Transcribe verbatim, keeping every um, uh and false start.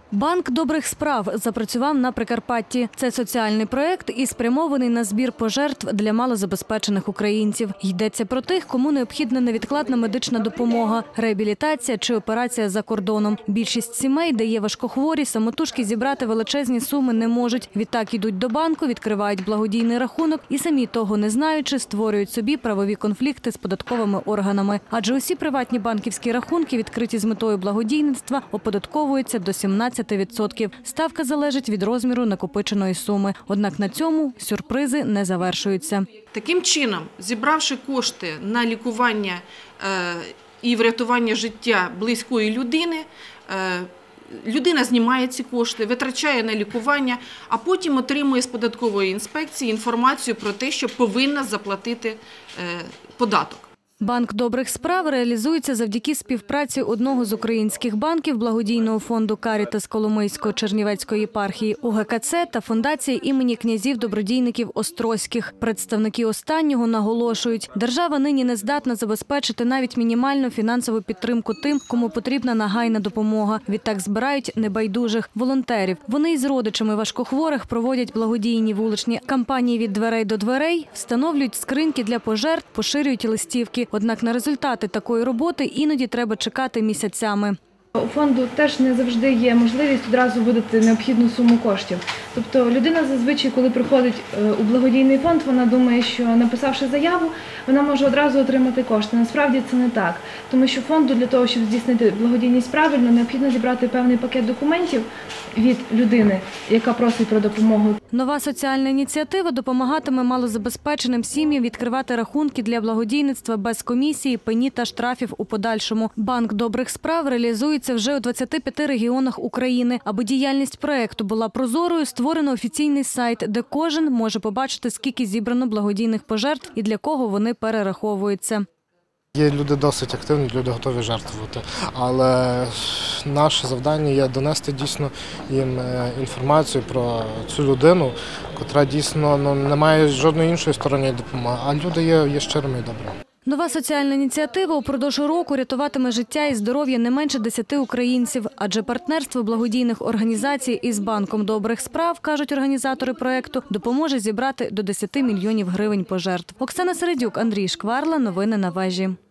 Банк добрих справ запрацював на Прикарпатті. Це соціальний проєкт і спрямований на збір пожертв для малозабезпечених українців. Йдеться про тих, кому необхідна невідкладна медична допомога, реабілітація чи операція за кордоном. Більшість сімей, де є важкохворі, самотужки зібрати величезні суми не можуть. Відтак йдуть до банку, відкривають благодійний рахунок і самі того не знаючи, створюють собі правові конфлікти з податковими органами. Адже усі приватні банківські рахунки, відкриті з метою благодійництва, оподатковуються до сімнадцяти відсотків. Ставка залежить від розміру накопиченої суми. Однак на цьому сюрпризи не завершуються. Таким чином, зібравши кошти на лікування і врятування життя близької людини, людина знімає ці кошти, витрачає на лікування, а потім отримує з податкової інспекції інформацію про те, що повинна заплатити податок. Банк добрих справ реалізується завдяки співпраці одного з українських банків благодійного фонду «Карітас» Коломийсько-Чернівецької єпархії У Ге Ка Це та фундації імені князів-добродійників Острозьких. Представники останнього наголошують, держава нині не здатна забезпечити навіть мінімальну фінансову підтримку тим, кому потрібна нагайна допомога. Відтак збирають небайдужих волонтерів. Вони із родичами важкохворих проводять благодійні вуличні кампанії від дверей до дверей, встановлюють скриньки для пожертв, поширюють листівки. Однак на результати такої роботи іноді треба чекати місяцями. У фонду теж не завжди є можливість одразу видати необхідну суму коштів. Тобто людина зазвичай, коли приходить у благодійний фонд, вона думає, що написавши заяву, вона може одразу отримати кошти. Насправді це не так, тому що фонду для того, щоб здійснити благодійність правильно, необхідно зібрати певний пакет документів від людини, яка просить про допомогу. Нова соціальна ініціатива допомагатиме малозабезпеченим сім'ям відкривати рахунки для благодійництва без комісії, пені та штрафів у подальшому. Банк добрих справ реалізується вже у двадцяти п'яти регіонах України. Аби діяльність проєкту була прозорою, створено офіційний сайт, де кожен може побачити, скільки зібрано благодійних пожертв і для кого вони перераховуються. Є люди досить активні, люди готові жертвувати, але наше завдання є донести дійсно їм інформацію про цю людину, яка дійсно ну, не має жодної іншої сторони допомоги, а люди є, є щирими і добрими. Нова соціальна ініціатива упродовж року рятуватиме життя і здоров'я не менше десяти українців, адже партнерство благодійних організацій із Банком добрих справ, кажуть організатори проєкту, допоможе зібрати до десяти мільйонів гривень пожертв. Оксана Середюк, Андрій Шкварла. Новини на Вежі.